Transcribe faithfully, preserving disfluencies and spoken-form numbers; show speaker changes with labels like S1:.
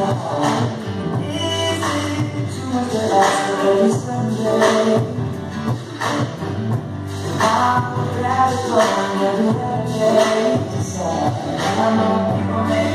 S1: too much to ask for every Sunday? I would rather go on every day. Decide I know people may